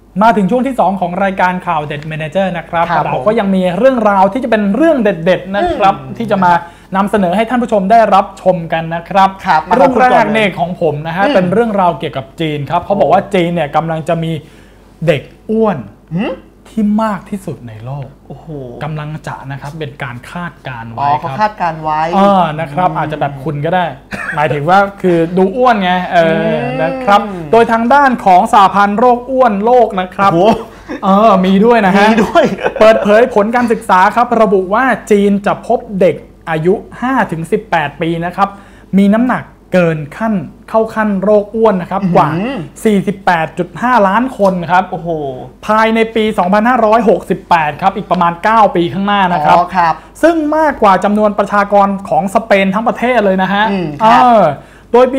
มาถึงช่วงที่2ของรายการข่าวเด็ดเมเนเจอร์นะครับเราก็ยังมีเรื่องราวที่จะเป็นเรื่องเด็ดๆนะครับที่จะมานำเสนอให้ท่านผู้ชมได้รับชมกันนะครับเรื่องแรกเนี่ยของผมนะฮะเป็นเรื่องราวเกี่ยวกับจีนครับเขาบอกว่าจีนเนี่ยกำลังจะมีเด็กอ้วนที่มากที่สุดในโลกกำลังจะนะครับเป็นการคาดการไว้ครับเขาคาดการไว้นะครับอาจจะแบบคุณก็ได้ หมายถึงว่าคือดูอ้วนไงนะครับโดยทางด้านของสหพันธ์โรคอ้วนโลกนะครับมีด้วยนะฮะเปิดเผยผลการศึกษาครับระบุว่าจีนจะพบเด็กอายุ 5-18 ปีนะครับมีน้ำหนักเกินเข้าขั้นโรคอ้วนนะครับกว่า 48.5 ล้านคนครับโอ้โหภายในปี 2568 ครับอีกประมาณ 9 ปีข้างหน้านะครับซึ่งมากกว่าจำนวนประชากรของสเปนทั้งประเทศเลยนะฮะโดยปี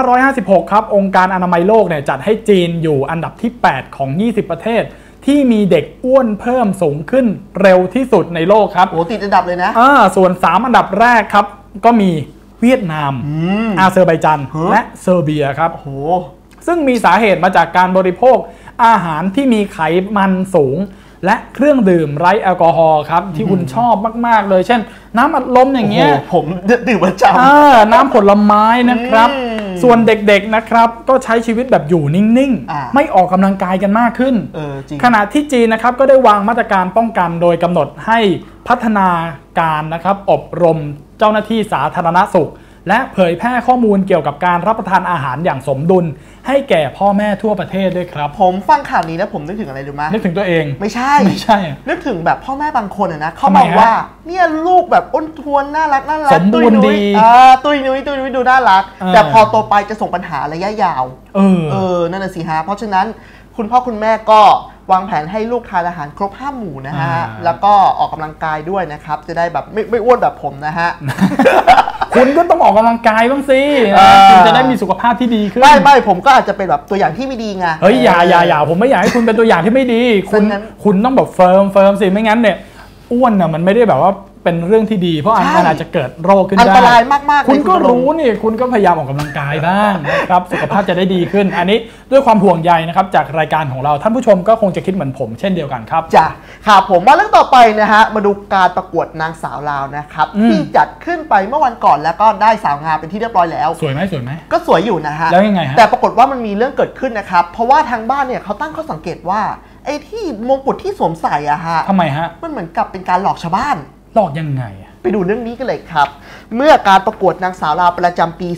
2556 ครับองค์การอนามัยโลกเนี่ยจัดให้จีนอยู่อันดับที่ 8 ของ 20 ประเทศที่มีเด็กอ้วนเพิ่มสูงขึ้นเร็วที่สุดในโลกครับโอ้ติดอันดับเลยนะส่วน3อันดับแรกครับก็มีเวียดนามอาเซอร์ไบจันและเซอร์เบียครับซึ่งมีสาเหตุมาจากการบริโภคอาหารที่มีไขมันสูงและเครื่องดื่มไร้แอลกอฮอล์ครับที่คุณชอบมากๆเลยเช่นน้ำอัดลมอย่างเงี้ยผมดื่มประจำน้ำผลไม้นะครับส่วนเด็กๆนะครับก็ใช้ชีวิตแบบอยู่นิ่งๆไม่ออกกำลังกายกันมากขึ้นขณะที่จีนนะครับก็ได้วางมาตรการป้องกันโดยกำหนดให้พัฒนาการนะครับอบรมเจ้าหน้าที่สาธารณสุขและเผยแพร่ข้อมูลเกี่ยวกับการรับประทานอาหารอย่างสมดุลให้แก่พ่อแม่ทั่วประเทศด้วยครับผมฟังข่าวนี้แล้วผมนึกถึงอะไรรู้ไหมนึกถึงตัวเองไม่ใช่นึกถึงแบบพ่อแม่บางคนนะเขาบอกว่าเนี่ยลูกแบบอ้วนท้วนน่ารักสมบูรณ์ดีตุ้ยนุ้ยดูน่ารักแต่พอโตไปจะส่งปัญหาระยะยาวนั่นน่ะสิฮะเพราะฉะนั้นคุณพ่อคุณแม่ก็วางแผนให้ลูกทานอาหารครบ5 หมู่นะฮะแล้วก็ออกกำลังกายด้วยนะครับจะได้แบบไม่อ้วนแบบผมนะฮะคุณก็ต้องออกกำลังกายบ้างสิคุณจะได้มีสุขภาพที่ดีขึ้นไม่ผมก็อาจจะเป็นแบบตัวอย่างที่ไม่ดีไงเฮ้ยอย่าผมไม่อยากให้คุณเป็นตัวอย่างที่ไม่ดีคุณต้องแบบเฟิร์มสิไม่งั้นเนี่ยอ้วนน่ะมันไม่ได้แบบว่าเป็นเรื่องที่ดีเพราะมันอาจจะเกิดโรคขึ้นได้อันตรายมากๆคุณก็รู้นี่คุณก็พยายามออกกำลังกายบ้างนะครับสุขภาพจะได้ดีขึ้นอันนี้ด้วยความห่วงใยนะครับจากรายการของเราท่านผู้ชมก็คงจะคิดเหมือนผมเช่นเดียวกันครับจ้ะครับผมมาเรื่องต่อไปนะฮะมาดูการประกวดนางสาวลาวนะครับที่จัดขึ้นไปเมื่อวันก่อนแล้วก็ได้สาวงามเป็นที่เรียบร้อยแล้วสวยไหมก็สวยอยู่นะฮะแล้วยังไงฮะแต่ปรากฏว่ามันมีเรื่องเกิดขึ้นนะครับเพราะว่าทางบ้านเนี่ยเขาตั้งข้อสังเกตว่าไอ้ที่มงกุฎที่สวมใส่อะฮะทำไมฮะมันเหมือนกับเป็นการหลอกชาวบ้านหลอกยังไงไปดูเรื่องนี้กันเลยครับเมื่อการประกวดนางสาวลาวประจำปี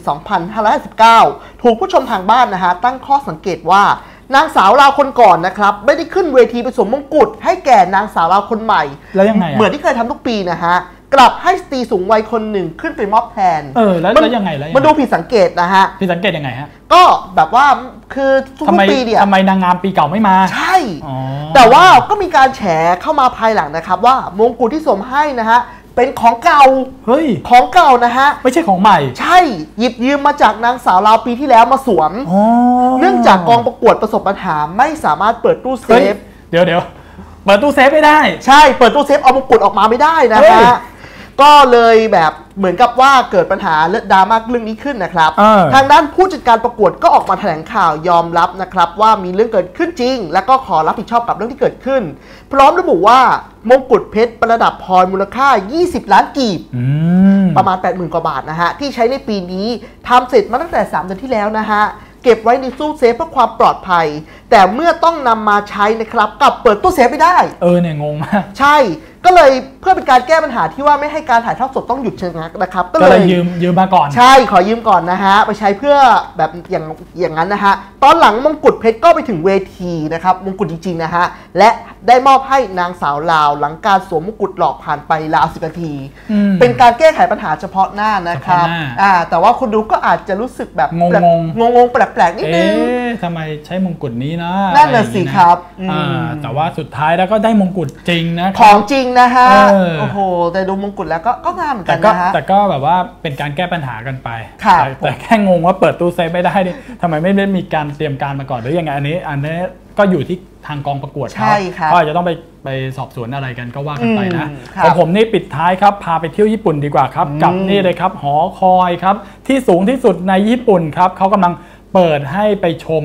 2519 ถูกผู้ชมทางบ้านนะฮะตั้งข้อสังเกตว่านางสาวลาวคนก่อนนะครับไม่ได้ขึ้นเวทีไปสวมมงกุฎให้แก่นางสาวลาวคนใหม่แล้วยังไงเหมือนที่เคยทำทุกปีนะฮะกลับให้สตรีสูงวัยคนหนึ่งขึ้นไปมอบแทนแล้วยังไงมันดูผิดสังเกตนะฮะผิดสังเกตยังไงฮะก็แบบว่าคือทุกปีเนี่ยทำไมนางงามปีเก่าไม่มาใช่แต่ว่าก็มีการแฉเข้ามาภายหลังนะครับว่ามงกุฎที่สวมให้นะฮะเป็นของเก่าของเก่านะฮะไม่ใช่ของใหม่ใช่หยิบยืมมาจากนางสาวลาวปีที่แล้วมาสวมเนื่องจากกองประกวดประสบปัญหาไม่สามารถเปิดตู้เซฟเดี๋ยวเปิดตู้เซฟไม่ได้ใช่เปิดตู้เซฟเอามงกุฎออกมาไม่ได้นะฮะก็เลยแบบเหมือนกับว่าเกิดปัญหาเรื่องดราม่าเรื่องนี้ขึ้นนะครับทางด้านผู้จัดการประกวดก็ออกมาแถลงข่าวยอมรับนะครับว่ามีเรื่องเกิดขึ้นจริงและก็ขอรับผิดชอบกับเรื่องที่เกิดขึ้นพร้อมระบุว่ามงกุฎเพชรประดับพลอยมูลค่า20 ล้านกีบประมาณ 80,000 กว่าบาทนะฮะที่ใช้ในปีนี้ทำเสร็จมาตั้งแต่3 เดือนที่แล้วนะฮะเก็บไว้ในตู้เซฟเพื่อความปลอดภัยแต่เมื่อต้องนำมาใช้นะครับกลับเปิดตู้เซฟไม่ได้เนี่ยงงมากใช่ก็เลยเพื่อเป็นการแก้ปัญหาที่ว่าไม่ให้การถ่ายทอดสดต้องหยุดชะงักนะครับก็เลยยืมมาก่อนใช่ขอยืมก่อนนะฮะไปใช้เพื่อแบบอย่างนั้นนะฮะตอนหลังมงกุฎเพชรก็ไปถึงเวทีนะครับมงกุฎจริงๆนะฮะและได้มอบให้นางสาวลาวหลังการสวมมงกุฎหลอกผ่านไปราว10 นาทีเป็นการแก้ไขปัญหาเฉพาะหน้านะครับแต่ว่าคนดูก็อาจจะรู้สึกแบบงงแปลกๆนิดนึงทำไมใช้มงกุฎนี้นะนั่นน่ะสิครับแต่ว่าสุดท้ายแล้วก็ได้มงกุฎจริงนะของจริงนะฮะโอ้โหแต่ดูมงกุฎแล้วก็งามเหมือนกันนะฮะแต่ก็แบบว่าเป็นการแก้ปัญหากันไปแต่แค่งงว่าเปิดตู้เซฟไม่ได้ดิทำไมไม่ได้มีการเตรียมการมาก่อนหรือยังไงอันนี้ก็อยู่ที่ทางกองประกวดเขาอาจจะต้องไปสอบสวนอะไรกันก็ว่ากันไปนะของผมนี่ปิดท้ายครับพาไปเที่ยวญี่ปุ่นดีกว่าครับกับนี่เลยครับหอคอยครับที่สูงที่สุดในญี่ปุ่นครับเขากำลังเปิดให้ไปชม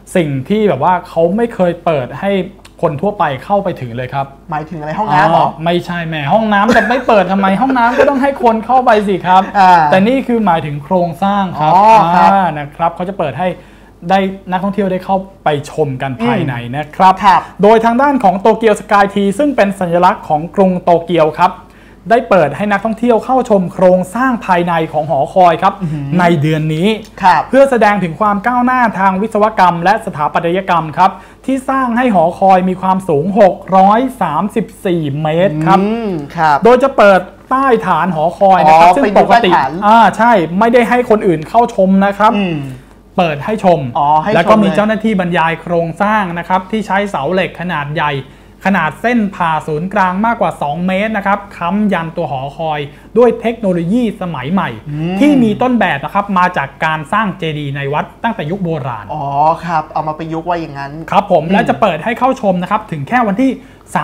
สิ่งที่แบบว่าเขาไม่เคยเปิดให้คนทั่วไปเข้าไปถึงเลยครับหมายถึงอะไรห้องน้ำหรอไม่ใช่แหมห้องน้ำจะไม่เปิดทำไมห้องน้ำก็ต้องให้คนเข้าไปสิครับแต่นี่คือหมายถึงโครงสร้างครับนะครับเขาจะเปิดให้ได้นักท่องเที่ยวได้เข้าไปชมกันภายในนะครับโดยทางด้านของโตเกียวสกายทีซึ่งเป็นสัญลักษณ์ของกรุงโตเกียวครับได้เปิดให้นักท่องเที่ยวเข้าชมโครงสร้างภายในของหอคอยครับในเดือนนี้เพื่อแสดงถึงความก้าวหน้าทางวิศวกรรมและสถาปัตยกรรมครับที่สร้างให้หอคอยมีความสูง634 เมตรครับโดยจะเปิดใต้ฐานหอคอยนะครับซึ่งปกติใช่ไม่ได้ให้คนอื่นเข้าชมนะครับเปิดให้ชมแล้วก็มีเจ้าหน้าที่บรรยายโครงสร้างนะครับที่ใช้เสาเหล็กขนาดใหญ่ขนาดเส้นผ่าศูนย์กลางมากกว่า2 เมตรนะครับค้ำยันตัวหอคอยด้วยเทคโนโลยีสมัยใหม่ที่มีต้นแบบนะครับมาจากการสร้างเจดีย์ในวัดตั้งแต่ยุคโบราณครับเอามาประยุกต์ไว้อย่างนั้นครับผมและจะเปิดให้เข้าชมนะครับถึงแค่วันที่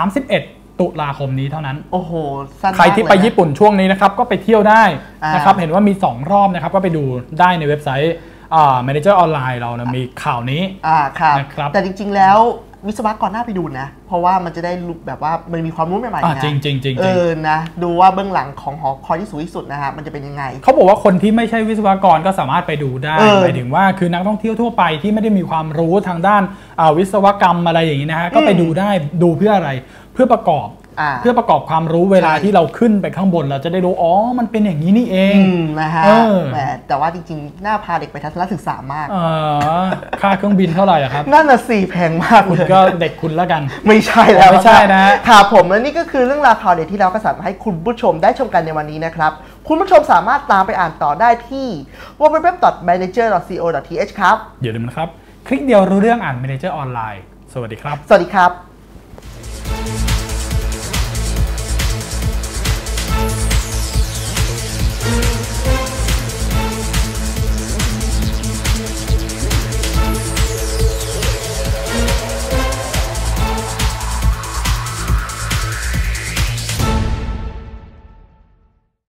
31 ตุลาคมนี้เท่านั้นโอ้โหสั้นมากใครที่ไปญี่ปุ่นช่วงนี้นะครับก็ไปเที่ยวได้นะครับเห็นว่ามี2 รอบนะครับก็ไปดูได้ในเว็บไซต์Manager ออนไลน์เรานะมีข่าวนี้นะครับแต่จริงๆแล้ววิศวกรน่าไปดูนะเพราะว่ามันจะได้แบบว่ามันมีความรู้ใหม่ๆนะจริงนะดูว่าเบื้องหลังของหอคอยที่สูงที่สุดนะฮะมันจะเป็นยังไงเขาบอกว่าคนที่ไม่ใช่วิศวกรก็สามารถไปดูได้หมายถึงว่าคือนักท่องเที่ยวทั่วไปที่ไม่ได้มีความรู้ทางด้านวิศวกรรมอะไรอย่างนี้นะฮะก็ไปดูได้ดูเพื่ออะไรเพื่อประกอบความรู้เวลาที่เราขึ้นไปข้างบนเราจะได้รู้อ๋อมันเป็นอย่างนี้นี่เองนะฮะแต่ว่าจริงๆน่าพาเด็กไปทัศนศึกษามากค่าเครื่องบินเท่าไหร่ครับนั่นน่ะสิแพงมากคุณก็เด็กคุณแล้วกันไม่ใช่แล้วไม่ใช่นะค่ะผมและนี่ก็คือเรื่องราวข่าวเด็ดที่เราก็สามารถให้คุณผู้ชมได้ชมกันในวันนี้นะครับคุณผู้ชมสามารถตามไปอ่านต่อได้ที่ www.manager.co.th ครับอย่าลืมนะครับคลิกเดียวรู้เรื่องอ่าน Manager ออนไลน์สวัสดีครับสวัสดีครับ